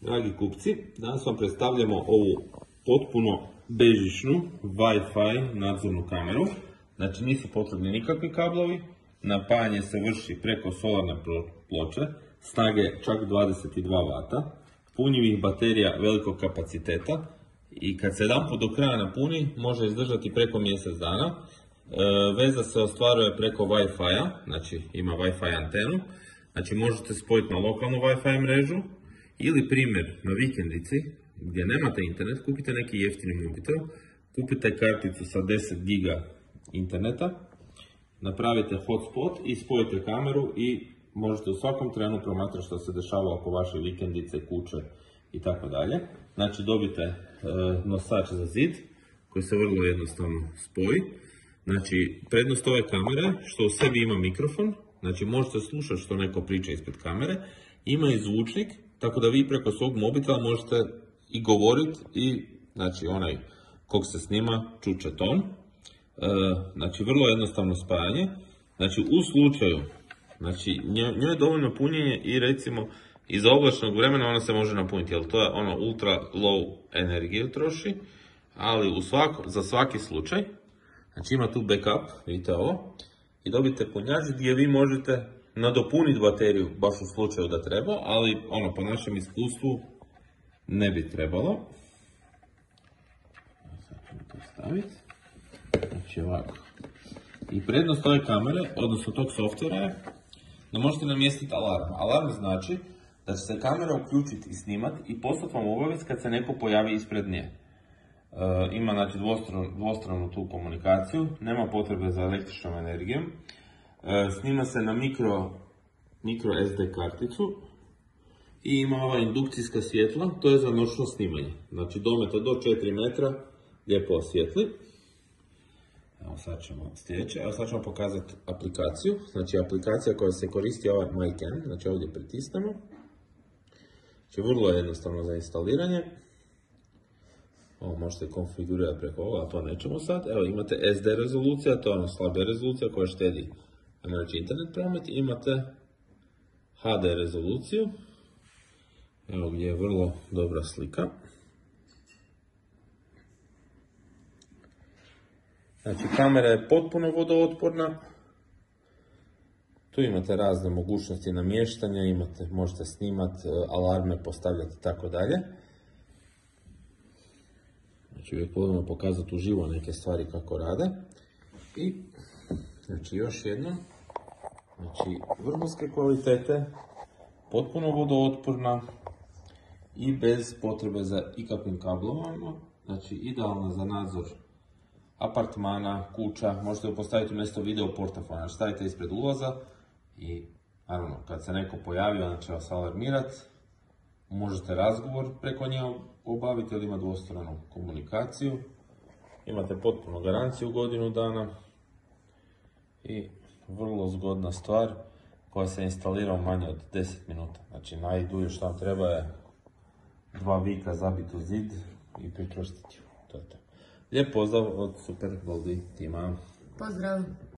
Dragi kupci, danas vam predstavljamo ovu potpuno bežičnu Wi-Fi nadzornu kameru. Znači nisu potrebni nikakvi kablovi, napajanje se vrši preko solarne ploče, snage čak 22 W, punjivih baterija velikog kapaciteta i kad se jedanput do kraja napuni može izdržati preko mjesec dana. Veza se ostvaruje preko Wi-Fi-a, znači ima Wi-Fi antenu, znači možete spojiti na lokalnu Wi-Fi mrežu ili primjer na vikendici gdje nemate internet, kupite neki jeftini mobitel, kupite karticu sa 10 GB interneta, napravite hotspot i spojite kameru i možete u svakom trenu promatrati što se dešava oko vaše vikendice, kuće i tako dalje. Znači dobite nosač za zid koji se vrlo jednostavno spoji. Znači prednost ove kamere što u sebi ima mikrofon, znači možete slušati što neko priča ispred kamere, ima i zvučnik, tako da vi preko svog mobitela možete i govoriti i znači onaj kog se snima čuće ton. Znači vrlo jednostavno spajanje. Znači u slučaju, znači njoj je dovoljno punjenje i recimo iza oblačnog vremena ona se može napuniti, jer to je ono ultra low energiju troši, ali za svaki slučaj, znači ima tu backup, vidite ovo, i dobite punjač gdje vi možete nadopuniti bateriju baš u slučaju da treba, ali ono po našem iskustvu ne bi trebalo. Sad ćemo to staviti. Znači ovako. I prednost ove kamere, odnosno tog softvera je da možete namjestiti alarm. Alarm znači da će se kamera uključiti i snimati i poslati vam obavijest kad se neko pojavi ispred nje. Ima znači dvostranu tu komunikaciju, nema potrebe za električnom energijom. Snima se na micro SD karticu i ima ova indukcijska svjetla, to je za noćno snimanje. Znači dometa do 4 metra lijepo osvijetli. Evo sad ćemo sljedeće, evo sad ćemo pokazati aplikaciju. Znači aplikacija koja se koristi je ova MyCam, znači ovdje pritisnemo. Znači vrlo je jednostavno za instaliranje. Ovo možete konfigurirati preko ovoga, a to nećemo sad. Evo imate SD rezolucija, to je ono slabija rezolucija koja štedi znači internet promet. Imate HD rezoluciju, evo gdje je vrlo dobra slika. Znači kamera je potpuno vodootporna. Tu imate razne mogućnosti namještanja, možete snimati, alarme postavljati i tako dalje. Znači uvijek volimo pokazati uživo neke stvari kako rade. I znači još jedno, znači vrhunske kvalitete, potpuno vodootporna i bez potrebe za ikakvim kablovima. Znači idealna za nadzor apartmana, kuća, možete ju postaviti umjesto video portafona, stavite ispred ulaza i naravno kad se neko pojavi ona će vas alarmirati. Možete razgovor preko nje obaviti ili ima dvostranu komunikaciju. Imate potpuno garanciju godinu dana i vrlo zgodna stvar koja se instalira u manje od 10 minuta. Znači najdulje što vam treba je 2 vika zabiti u zid i pričvrstiti ju. To je to. Lijep pozdrav od Super Goldi tima. Pozdrav!